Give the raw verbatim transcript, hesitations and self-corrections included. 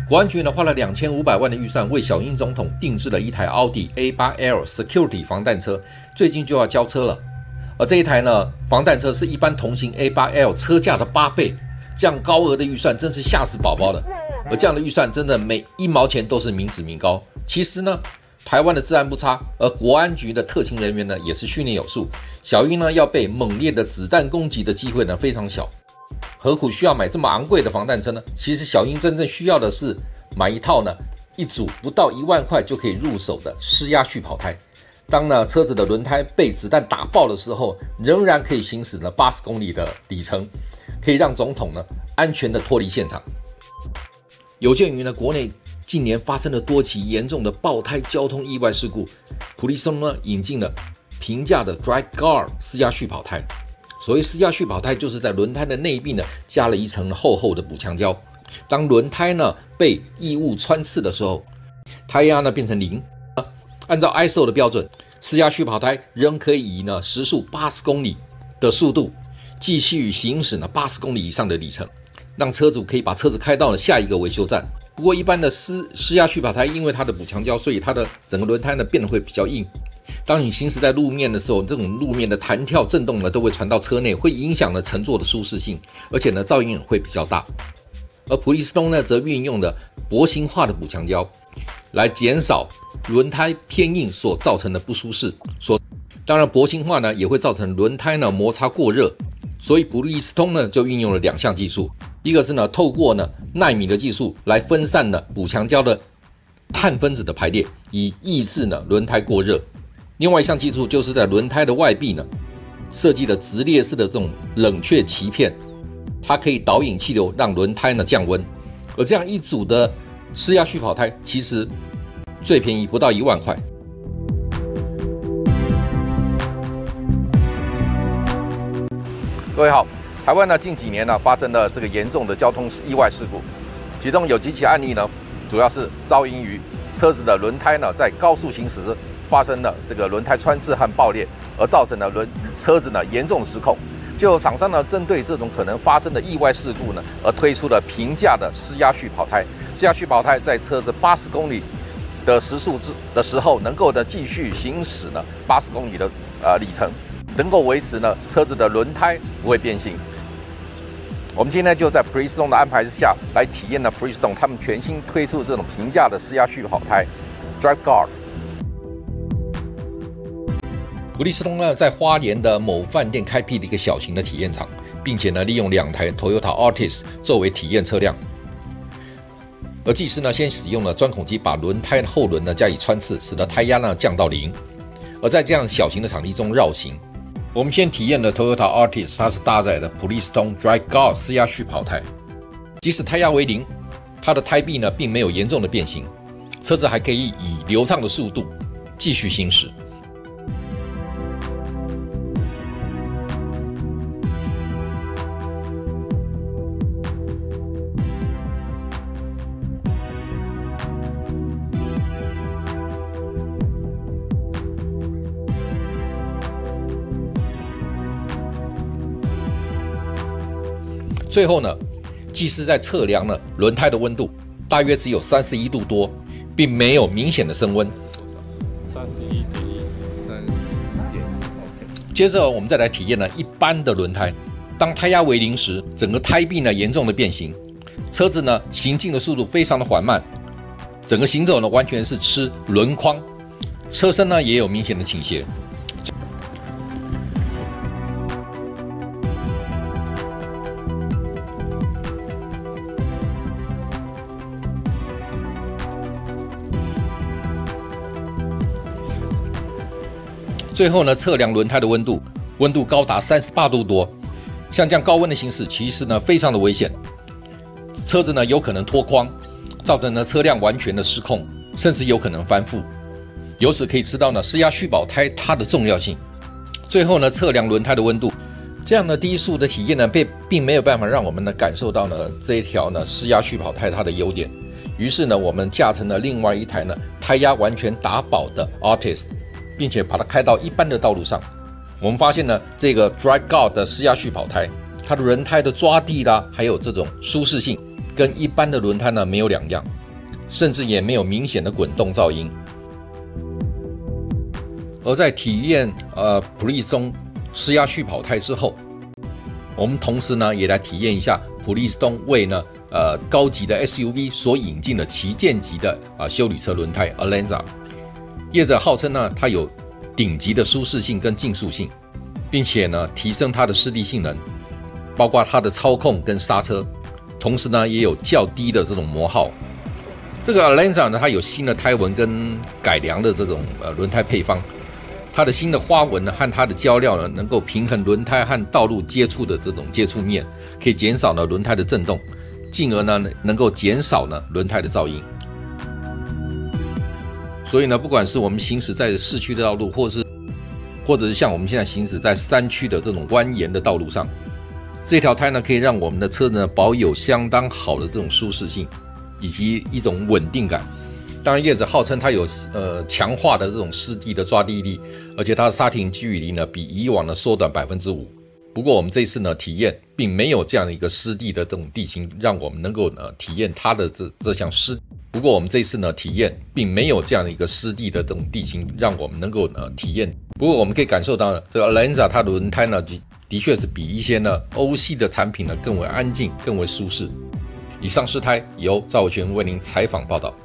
国安局呢花了两千五百万的预算为小英总统定制了一台奥迪 A 八 L Security 防弹车，最近就要交车了。而这一台呢防弹车是一般同型 A 八 L 车价的八倍，这样高额的预算真是吓死宝宝了。而这样的预算真的每一毛钱都是民脂民膏。其实呢，台湾的治安不差，而国安局的特勤人员呢也是训练有素。小英呢要被猛烈的子弹攻击的机会呢非常小。何苦需要买这么昂贵的防弹车呢？其实小英真正需要的是买一套呢一组不到一万块就可以入手的施压蓄跑胎。当呢车子的轮胎被子弹打爆的时候，仍然可以行驶呢八十公里的里程，可以让总统呢安全的脱离现场。有鉴于呢国内近年发生了多起严重的爆胎交通意外事故，普利司通呢引进了平价的 Dry Guard 施压蓄跑胎。所谓施压蓄跑胎，就是在轮胎的内壁呢加了一层厚厚的补强胶。当轮胎呢被异物穿刺的时候，胎压呢变成零。按照 I S O 的标准，施压蓄跑胎仍可以以呢时速八十公里的速度继续行驶呢八十公里以上的里程，让车主可以把车子开到了下一个维修站。不过一般的施施压蓄跑胎，因为它的补强胶，所以它的整个轮胎呢变得会比较硬。当你行驶在路面的时候，这种路面的弹跳震动呢都会传到车内，会影响了乘坐的舒适性，而且呢噪音会比较大。而普利司通呢则运用了薄型化的补强胶，来减少轮胎偏硬所造成的不舒适。所当然薄型化呢也会造成轮胎呢摩擦过热，所以普利司通呢就运用了两项技术，一个是呢透过呢奈米的技术来分散呢补强胶的碳分子的排列，以抑制呢轮胎过热。另外一项技术就是在轮胎的外壁呢设计了直列式的这种冷却鳍片，它可以导引气流，让轮胎呢降温。而这样一组的施压蓄跑胎其实最便宜不到一万块。 各位好，台湾呢近几年呢发生了这个严重的交通意外事故，其中有几起案例呢，主要是肇因于车子的轮胎呢在高速行驶时发生了这个轮胎穿刺和爆裂，而造成了轮车子呢严重失控。就厂商呢针对这种可能发生的意外事故呢，而推出了平价的施压蓄跑胎。施压蓄跑胎在车子八十公里的时速的时候，能够呢继续行驶呢八十公里的呃里程，能够维持呢车子的轮胎不会变形。我们今天就在普利司通的安排之下，来体验了普利司通他们全新推出这种平价的施压蓄跑胎 Dry Guard。 普利司通呢在花莲的某饭店开辟了一个小型的体验场，并且呢利用两台 Toyota Altis 作为体验车辆。而技师呢先使用了钻孔机把轮胎的后轮呢加以穿刺，使得胎压呢降到零。而在这样小型的场地中绕行，我们先体验了 Toyota Altis， 它是搭载的普利司通 Dry Guard 施压蓄跑胎。即使胎压为零，它的胎壁呢并没有严重的变形，车子还可以以流畅的速度继续行驶。最后呢，技师在测量呢轮胎的温度，大约只有三十一度多，并没有明显的升温。 三十一点一，三十一点一 ，OK。 接着我们再来体验呢一般的轮胎，当胎压为零时，整个胎壁呢严重的变形，车子呢行进的速度非常的缓慢，整个行走呢完全是吃轮框，车身呢也有明显的倾斜。最后呢，测量轮胎的温度，温度高达三十八度多。像这样高温的行驶，其实呢非常的危险，车子呢有可能脱框，造成呢车辆完全的失控，甚至有可能翻覆。由此可以知道呢施压蓄跑胎它的重要性。最后呢，测量轮胎的温度，这样的低速的体验呢，并并没有办法让我们呢感受到呢这一条呢施压蓄跑胎它的优点。于是呢，我们驾乘了另外一台呢胎压完全打饱的 Altis。并且把它开到一般的道路上，我们发现呢，这个 Dry Guard 的施压蓄跑胎，它的轮胎的抓地啦，还有这种舒适性，跟一般的轮胎呢没有两样。 甚至也没有明显的滚动噪音。而在体验呃普利司通施压蓄跑胎之后，我们同时呢也来体验一下普利司通为呢呃高级的 S U V 所引进的旗舰级的啊休旅车轮胎 Alenza。业者号称呢它有顶级的舒适性跟竞速性，并且呢提升它的湿地性能，包括它的操控跟刹车，同时呢也有较低的这种磨耗。这个 Alenza 呢它有新的胎纹跟改良的这种呃轮胎配方。它的新的花纹呢和它的胶料呢能够平衡轮胎和道路接触的这种接触面，可以减少呢轮胎的震动，进而呢能够减少呢轮胎的噪音。所以呢，不管是我们行驶在市区的道路，或是或者是像我们现在行驶在山区的这种蜿蜒的道路上，这条胎呢可以让我们的车子呢保有相当好的这种舒适性以及一种稳定感。当然，业者号称它有呃强化的这种湿地的抓地力，而且它的刹停距离呢比以往呢缩短 百分之五。不过我们这次呢体验并没有这样的一个湿地的这种地形，让我们能够呢体验它的这这项湿。不过我们这次呢体验并没有这样的一个湿地的这种地形，让我们能够呢体验。不过我们可以感受到呢，这个 Alenza 它的轮胎呢的确是比一些呢欧系的产品呢更为安静、更为舒适。以上是胎由赵伟全为您采访报道。